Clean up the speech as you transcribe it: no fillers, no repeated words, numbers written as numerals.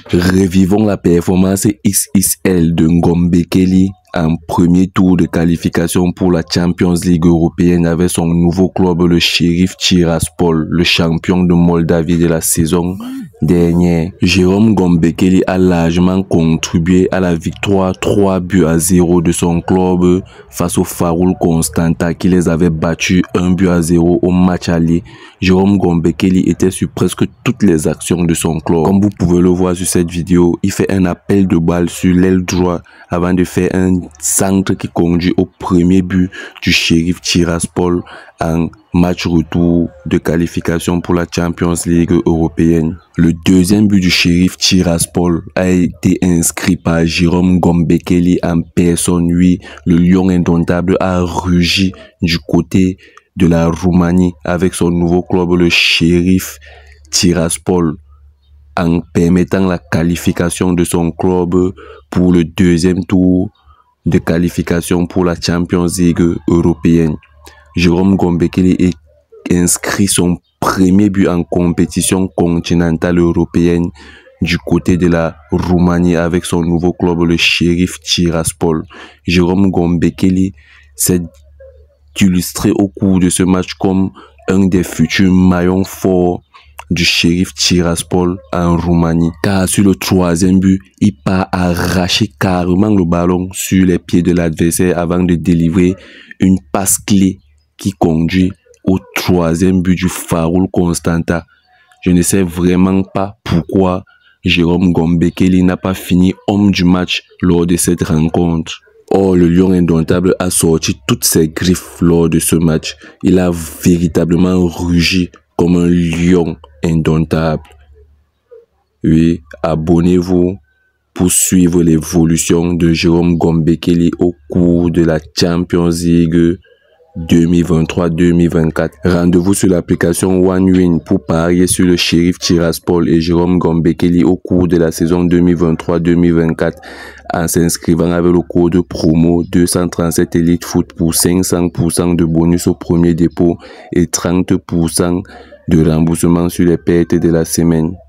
Revivons la performance XXL de Ngombekeli en premier tour de qualification pour la Champions League européenne avec son nouveau club, le Sheriff Tiraspol, le champion de Moldavie de la saison dernière. Jérôme Ngombekeli a largement contribué à la victoire 3-0 de son club face au Faroul Constanta qui les avait battus 1-0 au match aller. Jérôme Ngombekeli était sur presque toutes les actions de son club. Comme vous pouvez le voir sur cette vidéo, il fait un appel de balle sur l'aile droite avant de faire un centre qui conduit au premier but du Sheriff Tiraspol en match retour de qualification pour la Champions League européenne. Le deuxième but du Sheriff Tiraspol a été inscrit par Jérôme Ngombekeli en personne. Oui, le lion indomptable a rugi du côté de la Roumanie avec son nouveau club, le Sheriff Tiraspol, en permettant la qualification de son club pour le deuxième tour de qualification pour la Champions League européenne. Jérôme Ngombekeli inscrit son premier but en compétition continentale européenne du côté de la Roumanie avec son nouveau club, le Sheriff Tiraspol. Jérôme Ngombekeli s'est illustré au cours de ce match comme un des futurs maillons forts du Sheriff Tiraspol en Roumanie, car sur le troisième but, il part arracher carrément le ballon sur les pieds de l'adversaire avant de délivrer une passe clé qui conduit au troisième but du Faroul Constanta. Je ne sais vraiment pas pourquoi Jérôme Ngombekeli n'a pas fini homme du match lors de cette rencontre. Or, le lion indomptable a sorti toutes ses griffes lors de ce match. Il a véritablement rugi comme un lion indomptable. Oui, abonnez-vous pour suivre l'évolution de Jérôme Ngombekeli au cours de la Champions League 2023-2024. Rendez-vous sur l'application OneWin pour parier sur le Sheriff Tiraspol et Jérôme Ngombekeli au cours de la saison 2023-2024 en s'inscrivant avec le code promo 237 Elite Foot pour 500% de bonus au premier dépôt et 30% de remboursement sur les pertes de la semaine.